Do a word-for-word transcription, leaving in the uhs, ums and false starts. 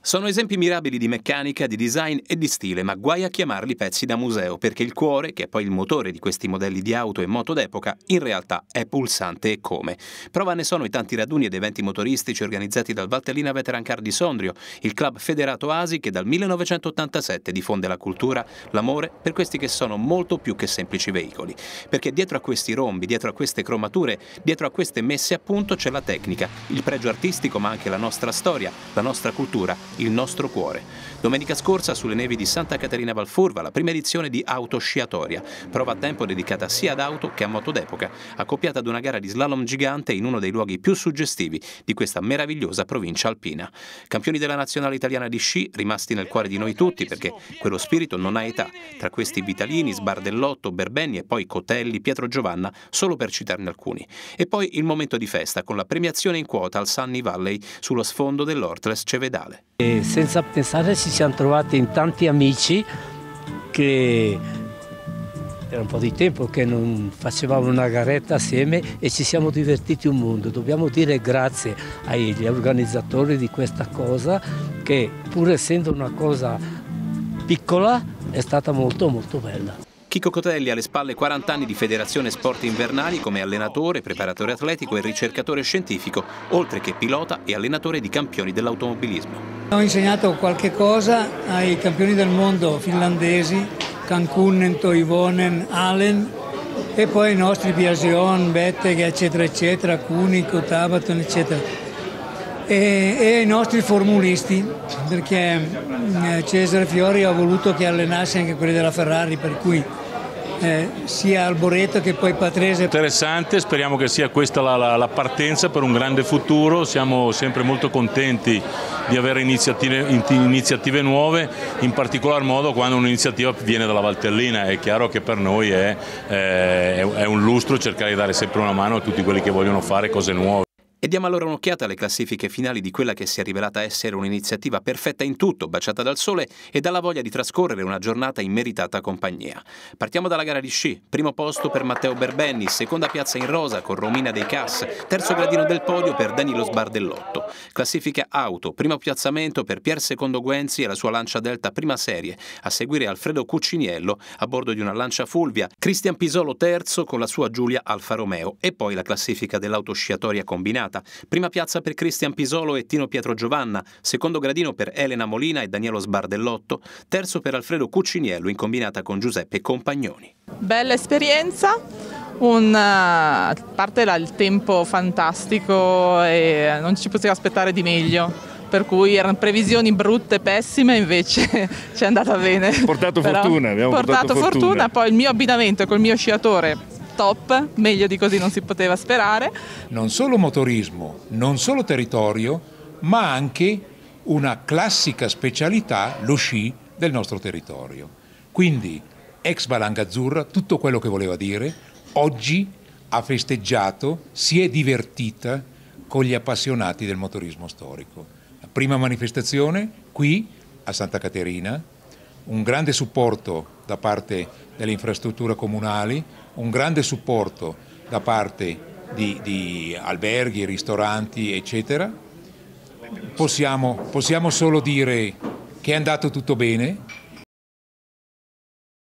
Sono esempi mirabili di meccanica, di design e di stile, ma guai a chiamarli pezzi da museo, perché il cuore, che è poi il motore di questi modelli di auto e moto d'epoca, in realtà è pulsante e come. Prova ne sono i tanti raduni ed eventi motoristici organizzati dal Valtellina Veteran Car di Sondrio, il club federato A S I che dal millenovecentottantasette diffonde la cultura, l'amore per questi che sono molto più che semplici veicoli. Perché dietro a questi rombi, dietro a queste cromature, dietro a queste messe a punto c'è la tecnica, il pregio artistico, ma anche la nostra storia, la nostra cultura, il nostro cuore. Domenica scorsa sulle nevi di Santa Caterina Valfurva la prima edizione di Autosciatoria, prova a tempo dedicata sia ad auto che a moto d'epoca, accoppiata ad una gara di slalom gigante in uno dei luoghi più suggestivi di questa meravigliosa provincia alpina. Campioni della nazionale italiana di sci, rimasti nel cuore di noi tutti perché quello spirito non ha età, tra questi Vitalini, Sbardellotto, Berbenni e poi Cotelli, Pietro Giovanna, solo per citarne alcuni. E poi il momento di festa con la premiazione in quota al Sunny Valley sullo sfondo dell'Ortles Cevedale. E senza pensare ci siamo trovati in tanti amici che era un po' di tempo che non facevamo una garetta assieme e ci siamo divertiti un mondo. Dobbiamo dire grazie agli organizzatori di questa cosa che, pur essendo una cosa piccola, è stata molto molto bella. Chico Cotelli ha alle spalle quaranta anni di Federazione Sport Invernali come allenatore, preparatore atletico e ricercatore scientifico, oltre che pilota e allenatore di campioni dell'automobilismo. Ho insegnato qualche cosa ai campioni del mondo finlandesi, Kankunen, Toivonen, Allen, e poi i nostri Biasion, Betteg, eccetera, eccetera, Cunico, Tabaton, eccetera. E, e ai nostri formulisti, perché Cesare Fiori ha voluto che allenassi anche quelli della Ferrari, per cui eh, sia Alboreto che poi Patrese. Interessante, speriamo che sia questa la, la, la partenza per un grande futuro. Siamo sempre molto contenti di avere iniziative, iniziative nuove, in particolar modo quando un'iniziativa viene dalla Valtellina. È chiaro che per noi è, è, è un lustro cercare di dare sempre una mano a tutti quelli che vogliono fare cose nuove. E diamo allora un'occhiata alle classifiche finali di quella che si è rivelata essere un'iniziativa perfetta in tutto, baciata dal sole e dalla voglia di trascorrere una giornata in meritata compagnia. Partiamo dalla gara di sci. Primo posto per Matteo Berbenni, seconda piazza in rosa con Romina dei Cas, terzo gradino del podio per Danilo Sbardellotto. Classifica auto, primo piazzamento per Pier Secondo Guenzi e la sua Lancia Delta prima serie, a seguire Alfredo Cucciniello a bordo di una Lancia Fulvia, Cristian Pisolo terzo con la sua Giulia Alfa Romeo e poi la classifica dell'autosciatoria combinata. Prima piazza per Cristian Pisolo e Tino Pietro Giovanna, secondo gradino per Elena Molina e Danielo Sbardellotto, terzo per Alfredo Cucciniello in combinata con Giuseppe Compagnoni. Bella esperienza, un, a parte il tempo fantastico e non ci poteva aspettare di meglio. Per cui erano previsioni brutte, pessime, invece ci è andata bene. Portato Però, fortuna, abbiamo portato, portato fortuna. fortuna. Poi il mio abbinamento col mio sciatore top, meglio di così non si poteva sperare. Non solo motorismo, non solo territorio, ma anche una classica specialità, lo sci del nostro territorio. Quindi, ex Valanga Azzurra, tutto quello che voleva dire, oggi ha festeggiato, si è divertita con gli appassionati del motorismo storico. La prima manifestazione qui a Santa Caterina, un grande supporto da parte delle infrastrutture comunali, un grande supporto da parte di, di alberghi, ristoranti, eccetera. Possiamo, possiamo solo dire che è andato tutto bene,